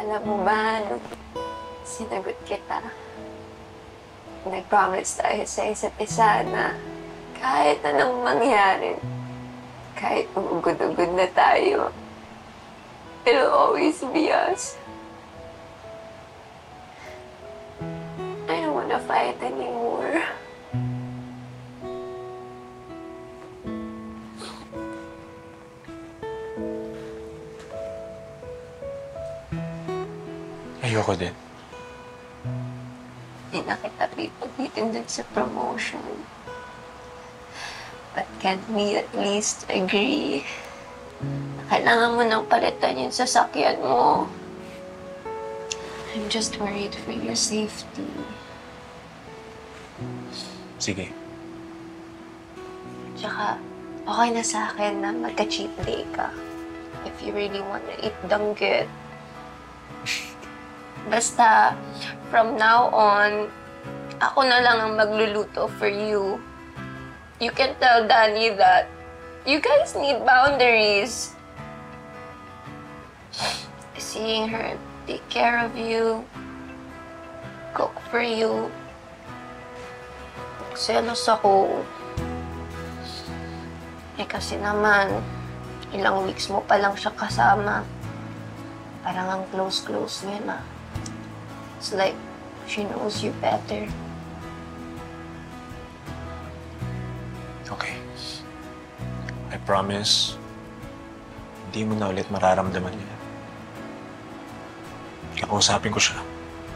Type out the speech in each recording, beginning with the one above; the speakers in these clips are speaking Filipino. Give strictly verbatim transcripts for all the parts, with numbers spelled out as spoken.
Alam mo ba, nung sinagot kita, nag-promise tayo sa isa't isa na kahit anong mangyari, kahit ugod-ugod na tayo, it'll always be us. I don't wanna fight anymore. Ayoko din. Hindi na kita pipagbitin dun sa promotion. But can't we at least agree na kailangan mo nang palitan yung sasakyan mo? I'm just worried for your safety. Sige. Tsaka, okay na sa akin na magka-cheat day ka. If you really wanna eat danggit. Basta, from now on, ako na lang ang magluluto for you. You can tell Dani that you guys need boundaries. Seeing her take care of you, cook for you. Selos ako. Eh kasi naman, ilang weeks mo pa lang siya kasama. Parang ang close-close niya na. It's like she knows you better. Okay. I promise, hindi mo na ulit mararamdaman niya. Kakausapin ko siya.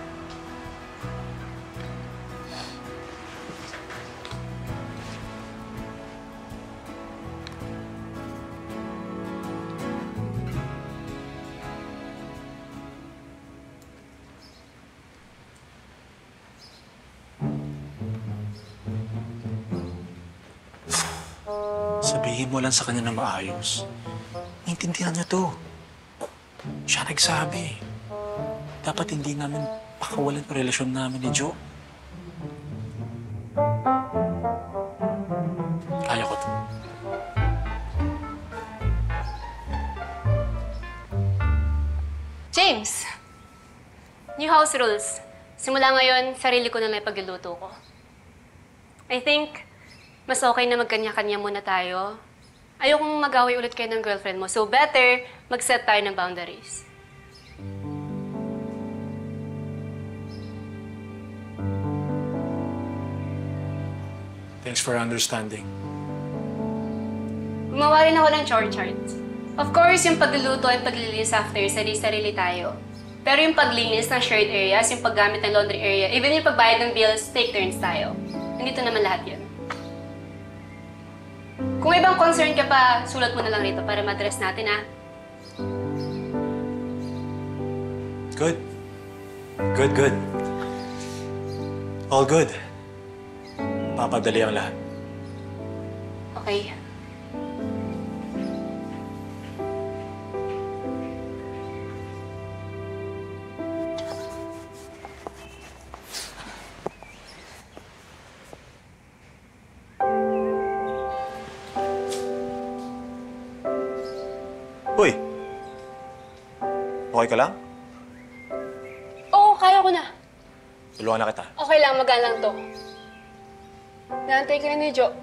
Sabihin mo lang sa kanya na maayos. Intindihan niya to. Siya nagsabi. Dapat hindi namin pakawalan ang relasyon namin ni Jo. Kaya ko to. James! New house rules. Simula ngayon, sarili ko na lang pagluluto ko. I think mas okay na magkanya-kanya muna tayo. Ayokong mag-away ulit kayo ng girlfriend mo. So better, mag-set tayo ng boundaries. Thanks for understanding. Gumawa rin ako ng chore chart. Of course, yung pagluluto at paglilinis after, sarili-sarili tayo. Pero yung paglinis ng shared areas, yung paggamit ng laundry area, even yung pagbayad ng bills, take turns tayo. Nandito naman lahat yun. Kung may ibang concern ka pa, sulat mo na lang rito para ma-address natin, ha? Good. Good, good. All good. Papadali ang lahat. Okay. Uy! Okay ka lang? Oo, kaya ko na. Tulungan na kita. Okay lang, magaan lang to. Naantay ka na ni Jo.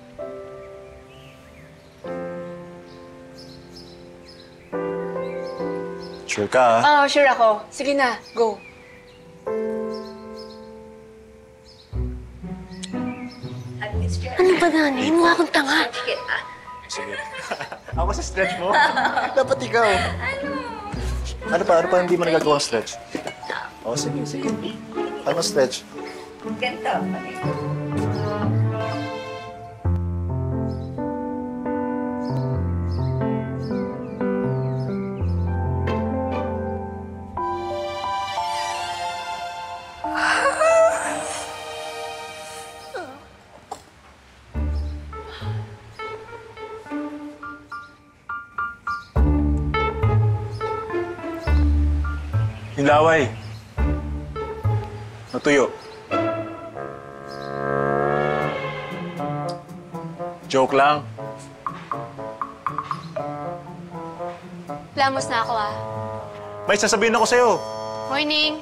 Sure ka, ha? Oo, sure ako. Sige na, go. Ano ba, Dani? Mukha akong tanga. Sige. Ako sa stretch mo? Dapat ikaw. Ano? Ano pa? Ano pa hindi mo nagagawang stretch? Oo, sige, sige. Ano stretch? Ganito. Yung laway. Natuyo. Joke lang. Lamos na ako, ah. May sasabihin ako sa'yo. Morning.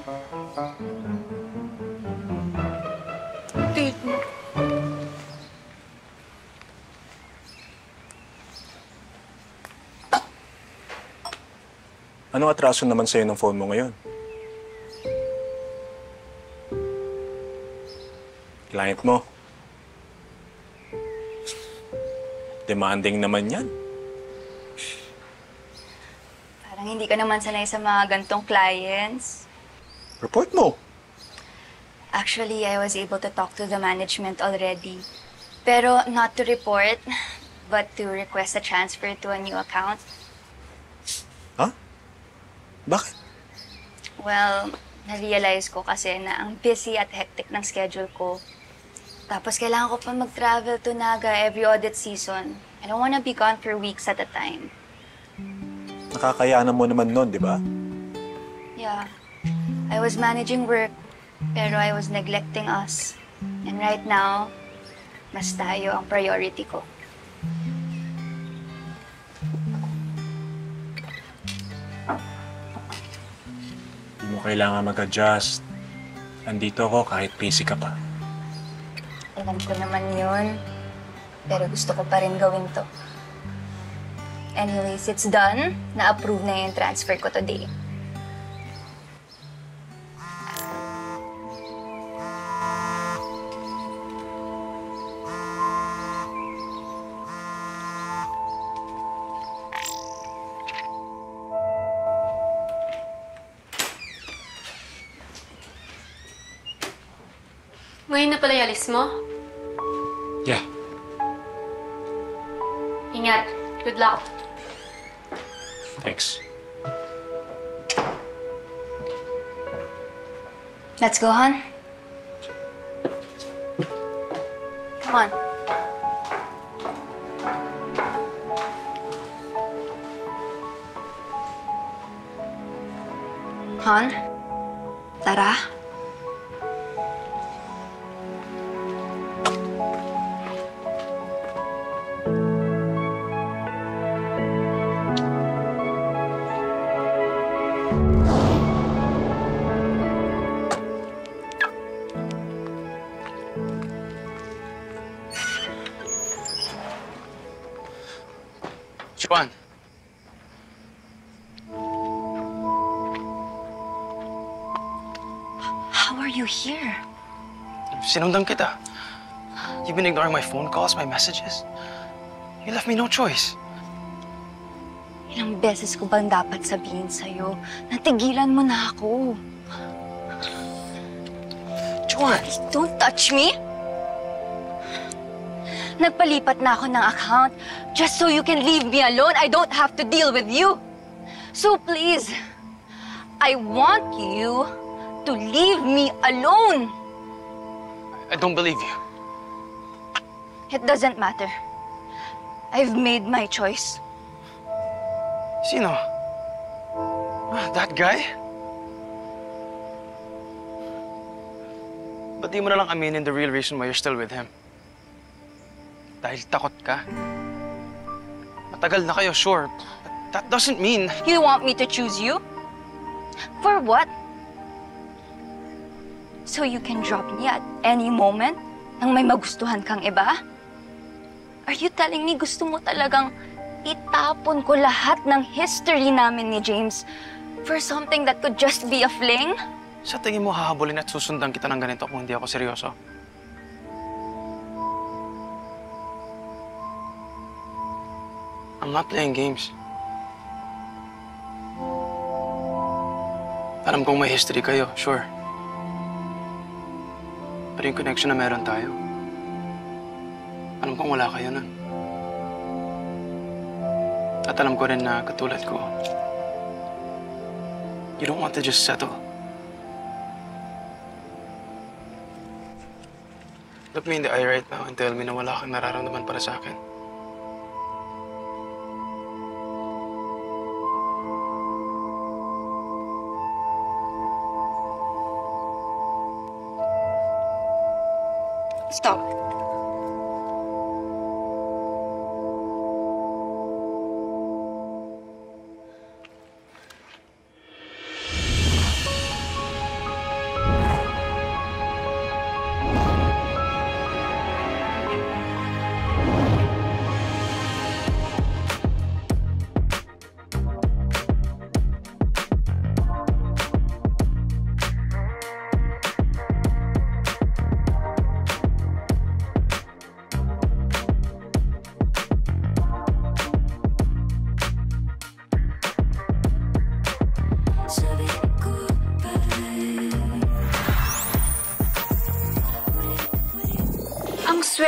Date mo. Anong atraso naman sa'yo ng phone mo ngayon? Client mo. Demanding naman yan. Parang hindi ka naman sanay sa mga gantong clients. Report mo. Actually, I was able to talk to the management already. Pero not to report, but to request a transfer to a new account. Ha? Bakit? Well, na-realize ko kasi na ang busy at hectic ng schedule ko. Tapos kailangan ko pa mag-travel to Naga every audit season. I don't wanna be gone for weeks at a time. Nakakayaanan mo naman nun, di ba? Yeah, I was managing work, pero I was neglecting us. And right now, mas tayo ang priority ko. Hindi mo kailangan mag-adjust. Andito ako kahit busy ka pa. Alam ko naman yun, pero gusto ko pa rin gawin to. Anyways, it's done. Na-approve na yung transfer ko today. Ngayon na pala yalis mo? Yeah. Ingat. Good luck. Thanks. Let's go, hon. Come on. Hon? Tara. Joane. How are you here? Sinundan kita. You've been ignoring my phone calls, my messages. You left me no choice. Ilang beses ko bang dapat sabihin sa'yo? Natigilan mo na ako. Joane! Don't touch me! Nagpalipat na ako ng account just so you can leave me alone. I don't have to deal with you. So please, I want you to leave me alone. I don't believe you. It doesn't matter. I've made my choice. Sino? Ah, that guy? Ba't di mo na lang aminin the real reason why you're still with him? Dahil takot ka. Matagal na kayo, sure. But that doesn't mean... You want me to choose you? For what? So you can drop me at any moment nang may magustuhan kang iba? Are you telling me gusto mo talagang itapon ko lahat ng history namin ni James for something that could just be a fling? Sa tingin mo hahabulin at susundan kita ng ganito kung hindi ako seryoso? I'm not playing games. Alam kong may history kayo, sure. Pero yung connection na meron tayo, alam kong wala kayo nun. At alam ko rin na katulad ko, you don't want to just settle. Look me in the eye right now and tell me na wala kang nararamdaman para sa akin. Stop.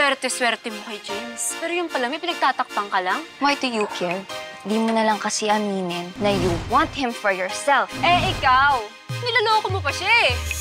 swerte-swerte mo kay James. Pero yung pala, may pinagtatakpang ka lang? Why do you care? Di mo na lang kasi aminin na you want him for yourself. Eh, ikaw! Niloloko mo pa siya eh!